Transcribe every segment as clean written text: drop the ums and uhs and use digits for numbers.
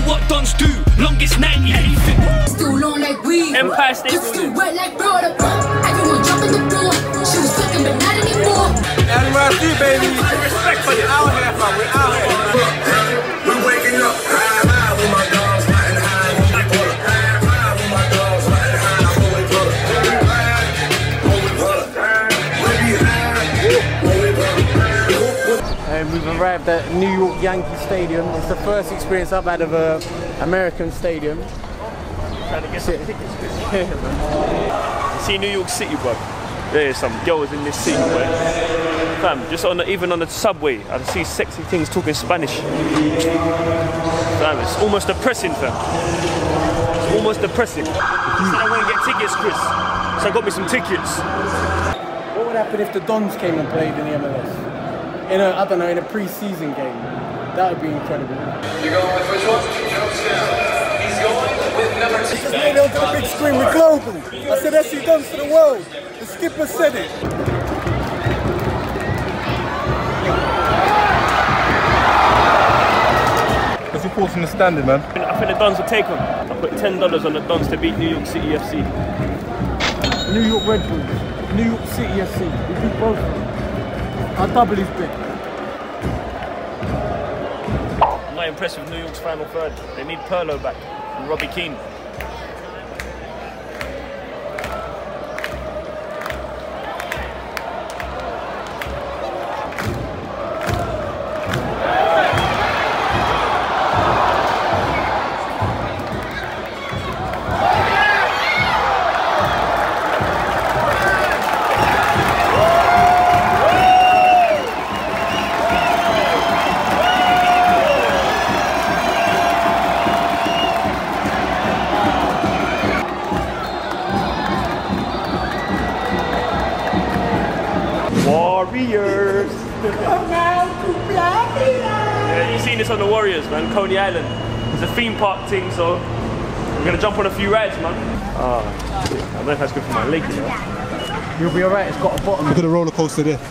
what dons do. Longest 90 anything. Still long like weed. Empire State Just still wet like bro. Everyone jumping the door. She was fucking but not anymore. NYC baby. Respect for you. Out here, fam. We're out here. We're waking up high with my dogs, riding high when we pull up. High with my dogs, riding high when we pull up. When we pull up. When we high when we pull up. And we've arrived at New York Yankee Stadium. It's the first experience I've had of an American stadium. Trying to get some tickets, Chris. See New York City, bro. There's some girls in this city, bro. Fam, just even on the subway, I see sexy things talking Spanish. Fam, it's almost depressing, fam. It's almost depressing. I said I want to get tickets, Chris. So I got me some tickets. What would happen if the Dons came and played in the MLS? I don't know, in a pre-season game. That would be incredible. You're going with which one? He's going with number 2. Just made it onto the big screen with global. I said SC Dons to the world. The skipper said it. What's your thoughts on the standing, man? I think the Dons will take them. I put $10 on the Dons to beat New York City FC. New York Red Bulls, New York City FC. We beat both of them. I'll double his bet. I'm not impressed with New York's final third. They need Pirlo back and Robbie Keane. Warriors! Yeah, you've seen this on the Warriors, man. Coney Island. It's a theme park thing, so we're gonna jump on a few rides, man. I don't know if that's good for my leg, you know. You'll be alright, it's got a bottom. Look at the roller coaster there.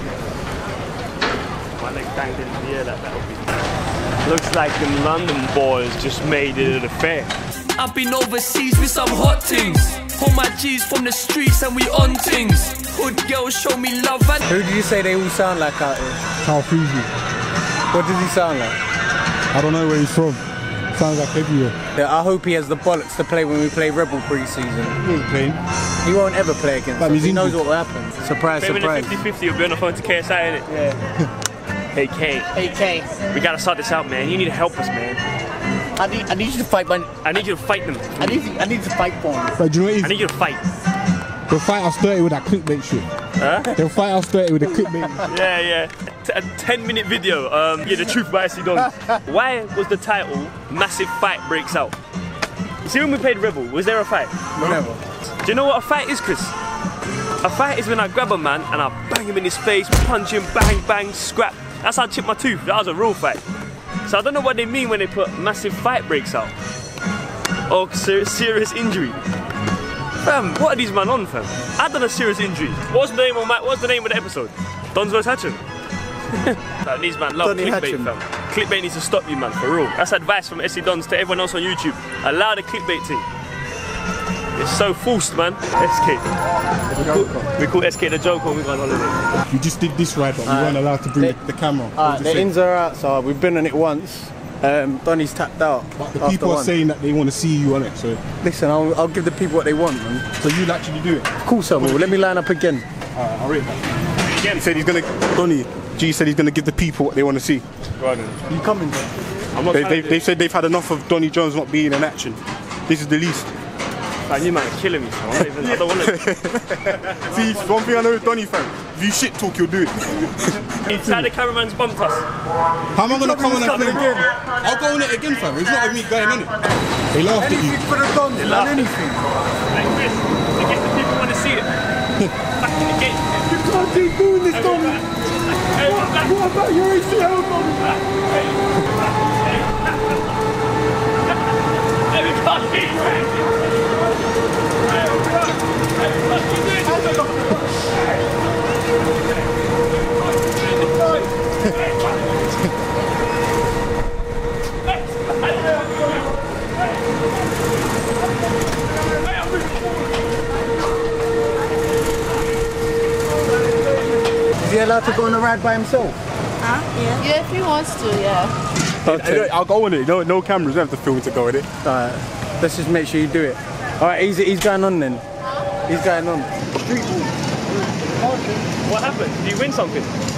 My leg banged into the air like that would be. Looks like the London boys just made it a fair. I've been overseas with some hot things. All my G's from the streets and we on things. Hood girls show me love and... Who did you say they all sound like out here? Carl Fuji. What does he sound like? I don't know where he's from. Sounds like everywhere. Yeah, I hope he has the bollocks to play when we play Rebel pre-season. He ain't playing. He won't ever play against us. He knows what will happen. Surprise, Maybe surprise. in the 50-50 you'll be on the phone to KSI, innit? Yeah. Hey K. Hey K. We gotta sort this out, man. You need to help us, man. I need you to fight, man. I need you to fight them. I need to fight for him. But do you know what it is? I need you to fight. They'll fight us dirty with that clickbait shit. Huh? They'll fight us dirty with the clickbait. Yeah. A 10-minute video, yeah, the truth by SC Dons. Why was the title Massive Fight Breaks Out? You see when we played Rebel, was there a fight? Never. Do you know what a fight is, Chris? A fight is when I grab a man and I bang him in his face, punch him, bang, bang, scrap. That's how I chipped my tooth. That was a real fight. So I don't know what they mean when they put Massive Fight Breaks Out. Or serious injury. Fam, what are these man on, fam? I done a serious injury. What's the name of the episode? Dons vs Hatcham. Like, these man love Donny clickbait, Hatcham. fam. Clickbait needs to stop you, man, for real. That's advice from SC Dons to everyone else on YouTube. Allow the clickbait thing. It's so forced, man. SK. We call SK the joke when we go on holiday. We just did this ride, but we weren't allowed to bring the camera. The ins are outs are, we've been on it once. Donny's tapped out. But the people are saying that they want to see you on it, so... Listen, I'll give the people what they want, man. So you'll actually do it? Of course I will. Let me line up again. Alright, I'll rate that. Again, he said he's gonna... Donny, G said he's gonna give the people what they want to see. Go on then. You coming, bro? I'm not they said they've had enough of Donny Jones not being in action. This is the least. Man, you man are killing me, so I don't want to. See, one thing I know with Donny, fam, if you shit talk, you'll do it. Inside the cameraman's bumped us. How am I gonna come on and play again? I'll go on it again, fam. It's not with me going on it. They laughed at you. Anything for the Dons, man, anything. Like Chris, I guess the people want to see it. Back in the game. You can't keep doing this, Donny. What about your ACL, Hey, allowed to go on a ride by himself? Huh? Yeah. Yeah, if he wants to, yeah. Okay. I'll go on it. No cameras. We don't have to film to go on it. Alright, let's just make sure you do it. Alright, he's going on then. He's going on. What happened? Did you win something?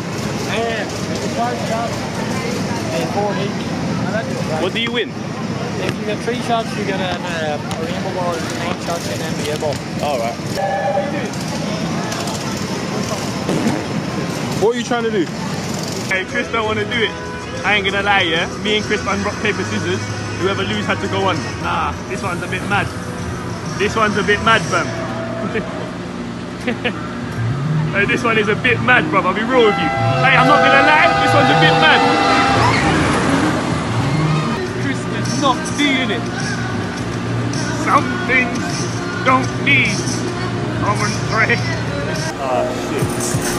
What do you win? If you get 3 shots, you get a rainbow ball, 9 shots, and an NBA ball. Alright. What are you trying to do? Hey, Chris don't want to do it. I ain't gonna lie, yeah? Me and Chris done rock, paper, scissors. Whoever lose had to go on. Nah, this one's a bit mad. This one's a bit mad, fam. Hey, this one is a bit mad, bruv. I'll be real with you. Hey, I'm not gonna lie, this one's a bit mad. Chris is not feeling it. Some things don't need common thread. Ah, shit.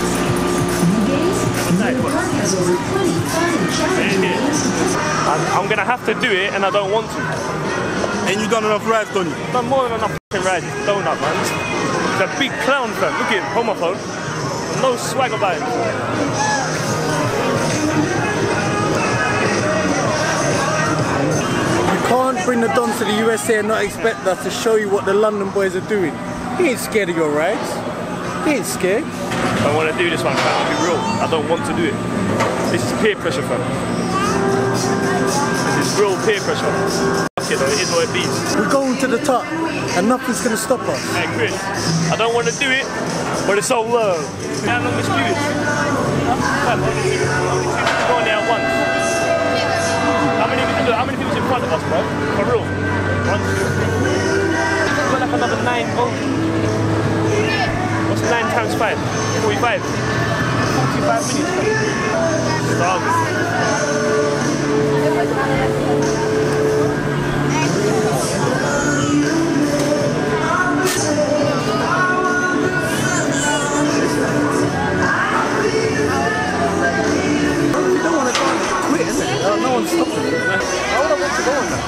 I'm gonna have to do it, and I don't want to. And you done enough rides, don't you? I've done more than enough f***ing rides. It's donut, man. He's a big clown, fam. Look at him, homophobe. No swag about him. You can't bring the Dons to the USA and not expect us to show you what the London boys are doing. He ain't scared of your rides. He ain't scared. I want to do this one, fam. I'll be real. I don't want to do it. This is peer pressure, fam. This is real peer pressure. Fuck it, though. It is what it is. We're going to the top, and nothing's gonna stop us. Hey, Chris. I don't want to do it, but it's so low. How long is Lewis? Fam, only two people going there at once. How many people's in front of us, bro? For real. 1, 2, 3. We've got like another 9 votes. What's 9 times 5? 45. 45 minutes. Starving. No one's stopping you. Why would I want to go on that?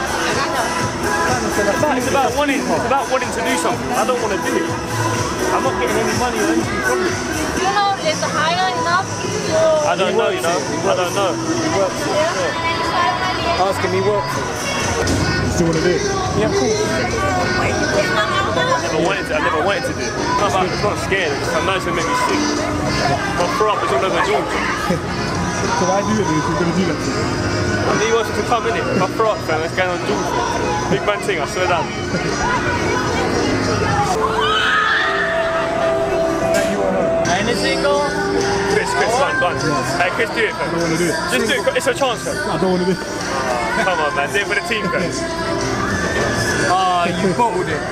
It's about wanting to do something. I don't want to do it. I'm not getting any money or anything from it. You know, is the higher enough? I don't know, you know. I don't know. He works for it. Ask him, he works for it. Still want to do it? Yeah, cool. I never wanted to do it. I'm not scared. I know it's going to make me sick. My throw up is all over George. So why do it if you're going to do that to you? I need you to come in it. My throw up, fam. It's going on George. Big man thing, I swear down. Anything go? Chris, done. Hey, Chris, do it, fam. I don't want to do it. Just do it. It's a chance, fam. I don't want to do it. Come on, man. Do it for the team, fam. Ah, you bottled it.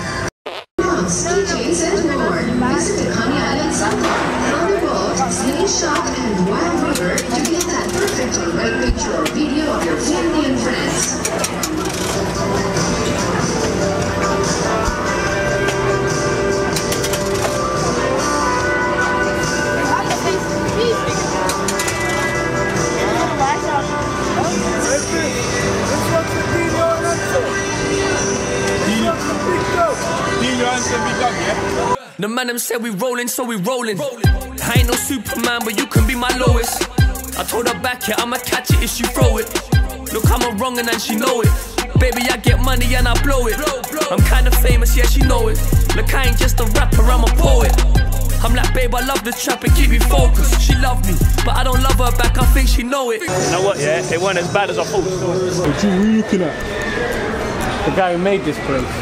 DJs and more. Visit the Coney Island Sundock. On the boat, Skinny Shop and Wild River to get that perfect or right picture or video of your family and friends. The man them said we rolling, so we rolling. I ain't no Superman, but you can be my lowest. I told her back it, I'ma catch it if she throw it. Look, I'm a wrongin' and she know it. Baby, I get money and I blow it. I'm kinda famous, yeah, she know it. Look, I ain't just a rapper, I'm a poet. I'm like, babe, I love the trap and keep me focused. She love me, but I don't love her back, I think she know it. You know what, yeah? It wasn't as bad as I thought. What are you looking at? The guy who made this place.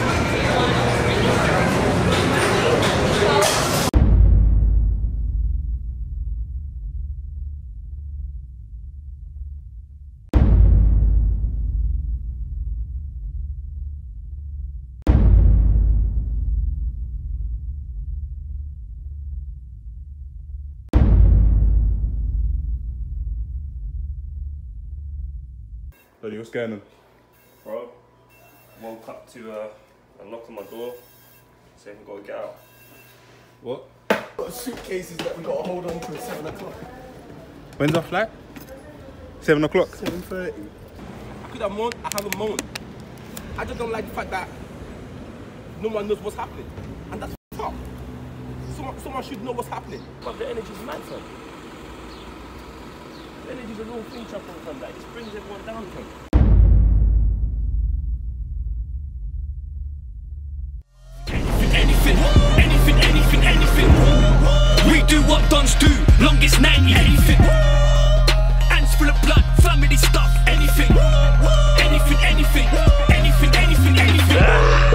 Buddy, what's going on? Bro, woke up to a knock on my door saying we gotta get out. What? Got suitcases that we gotta hold on to at 7 o'clock. When's our flight? 7 o'clock? 7:30. I could have moaned, I haven't moaned. I just don't like the fact that no one knows what's happening. And that's f***ed up. Someone should know what's happening. But the energy's mad, fam. Energy's a real thing, Chopper, from that. It just brings everyone down, from. Anything. We do what dons do, longest 90. Anything. Ants full of blood, family stuff.